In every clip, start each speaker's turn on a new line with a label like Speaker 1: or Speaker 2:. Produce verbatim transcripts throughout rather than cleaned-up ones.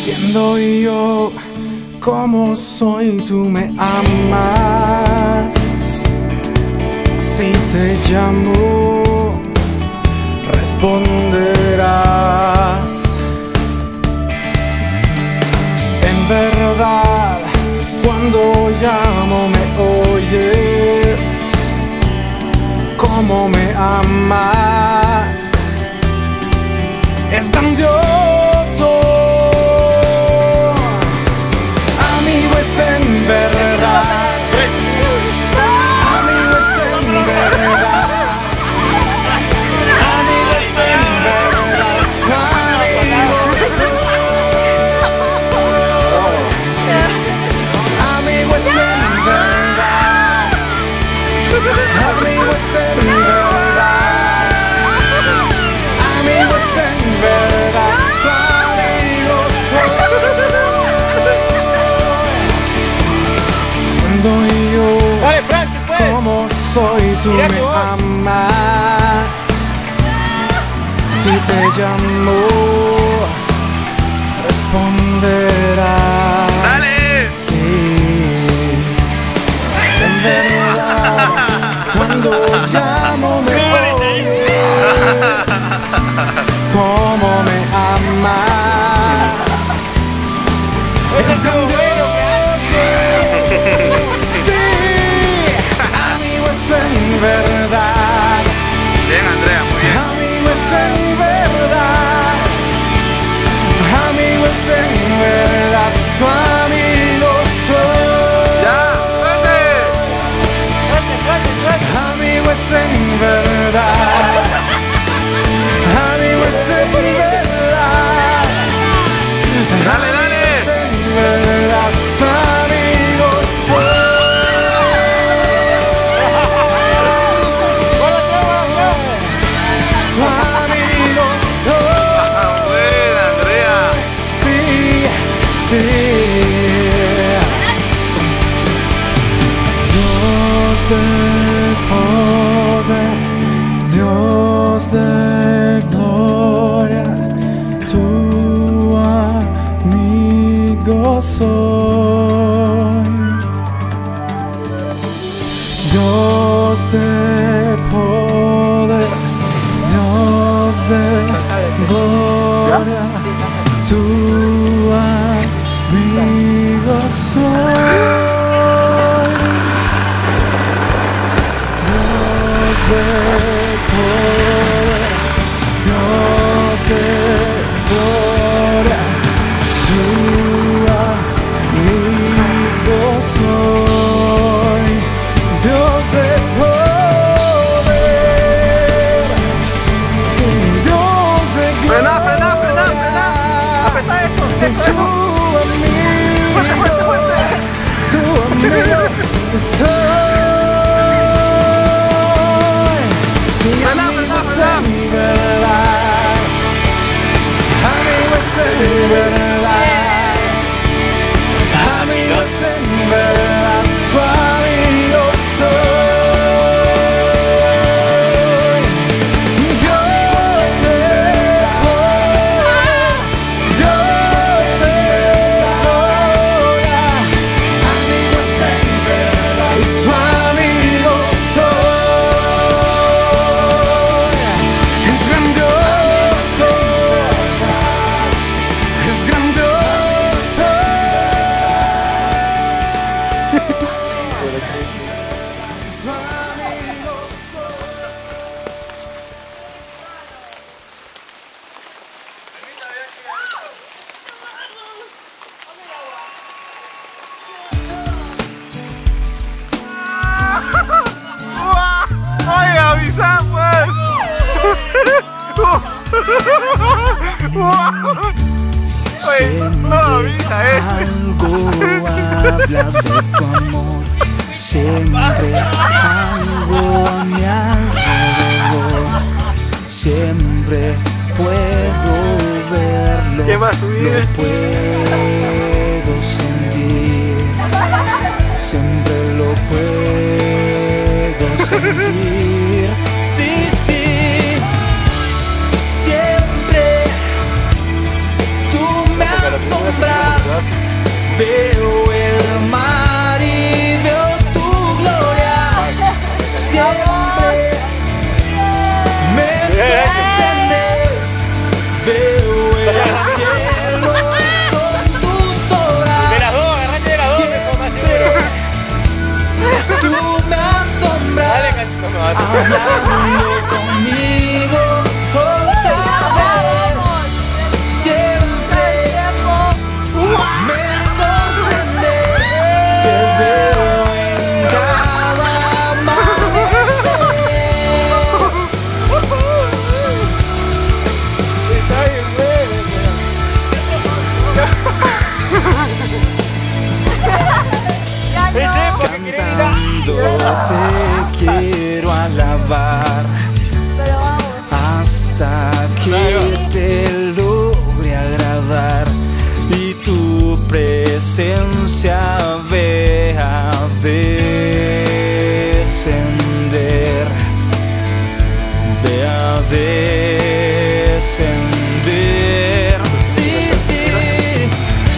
Speaker 1: Siendo yo como soy, tú me amas. Si te llamo, responderás. En verdad, cuando llamo me oyes. Como me amas, es grandioso. Amigo es en verdad. Amigo es en verdad. Amigo es en verdad. Amigo soy. Amigo es en verdad. Amigo es en verdad. Amigo es en verdad. Su amigo soy. Siendo yo como soy, tú me amas. Si te llamo, responderás.
Speaker 2: ¡Dale!
Speaker 1: Sí. En verdad, cuando llamo me oyes. Como me amas, es grandioso. Sí, amigo es en verdad.
Speaker 2: Bien, Andrea, muy bien.
Speaker 1: Amigo es en verdad. Amigo es en verdad. Tu amigo soy.
Speaker 2: ¡Ya! ¡Suelte!
Speaker 1: Amigo es en verdad. Amigo es en verdad.
Speaker 2: Dale, dale.
Speaker 1: Amigo es en verdad. Tu amigo soy. Tu amigo soy.
Speaker 2: Ah, buena, Andrea.
Speaker 1: Sí, sí. Dios de poder, Dios de gloria, tu amigo soy. Dios de poder, Dios de gloria, tu amigo soy. Dios de poder, Dios de gloria, tu amigo soy. Dios de poder, Dios de
Speaker 2: Frena, frena, frena, frena.
Speaker 1: gloria,
Speaker 2: Apretá eso,
Speaker 1: tu
Speaker 2: eso. Fuerte, fuerte,
Speaker 1: amigo,
Speaker 2: fuerte.
Speaker 1: tu amigo soy. Mi
Speaker 2: Frena,
Speaker 1: amigo
Speaker 2: frena,
Speaker 1: es
Speaker 2: frena.
Speaker 1: en verdad. Amigo es en verdad. Amigo es en verdad. Tu amigo soy. Dios de poder, Dios de gloria. Amigo es en verdad. Y su amigo soy. Es grandioso. Es grandioso. Su amigo soy.
Speaker 2: ¡Oye, avisa, pues! Oye, no avisa, eh.
Speaker 3: Algo habla de tu amor, siempre algo a mi alrededor, siempre puedo verlo,
Speaker 2: ¿Qué va a subir?
Speaker 3: lo puedo sentir, siempre lo puedo sentir, sí, sí, siempre tú me asombras. Veo el mar y veo tu gloria. Siempre me sorprendes. Veo el cielo y son tus obras.
Speaker 4: De las dos, agarrate de las dos, mejor, más seguro.
Speaker 3: Tú me asombras, hablando conmigo otra vez. Siempre me sorprendes, te veo en cada amanecer.
Speaker 4: Está bien, güey.
Speaker 3: Cantando te quiero alabar hasta que te logre agradar y tu presencia vea descender, vea descender. Sí, sí,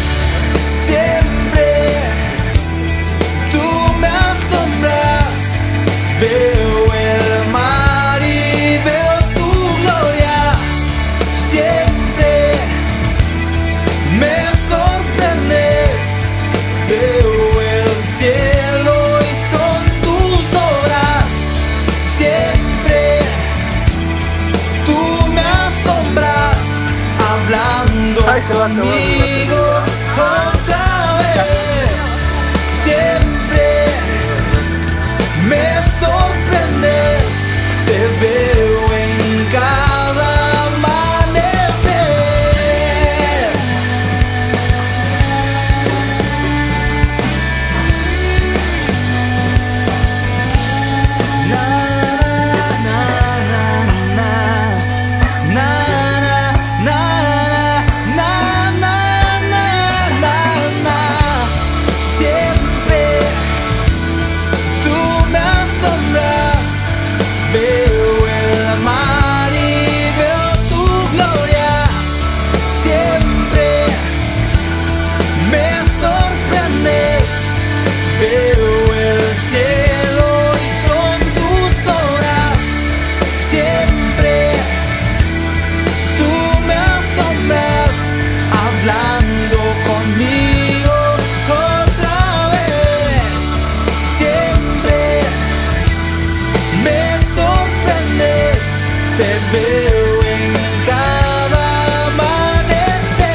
Speaker 3: siempre tú me asombras. Veo el mar y veo tu gloria. Siempre me sorprendes. Veo el cielo y son tus obras. Siempre tú me asombras, hablando conmigo otra vez. Siempre me sorprendes, te veo en cada amanecer. Na, na, na, na, na, na, na, na, na, na, na, na. Siempre tú me asombras, veo el mar y veo tu gloria. Siempre me sorprendes, veo el cielo y son tus obras. Siempre tú me asombras, hablando conmigo otra vez. Siempre me sorprendes, te veo en cada amanecer.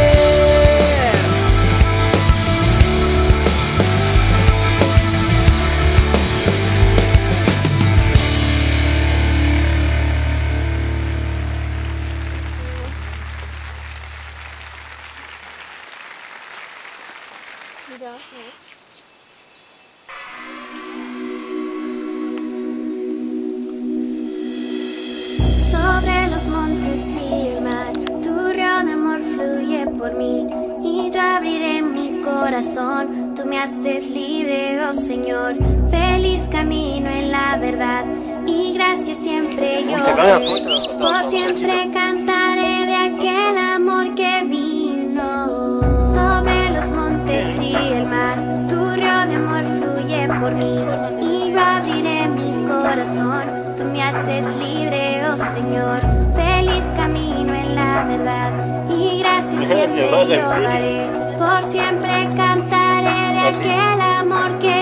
Speaker 5: Sobre los montes y el mar, tu río de amor fluye por mí, y yo abriré mi corazón. Tú me haces libre, oh Señor. Feliz camino en la verdad, y gracias siempre yo daré. Por siempre cantaré de aquel amor que vino. Sobre los montes y el mar, tu río de amor fluye por mí, y yo abriré mi corazón. Tú me haces libre, oh Señor. Feliz camino en la verdad, y gracias siempre yo daré. Por siempre cantaré de aquel amor que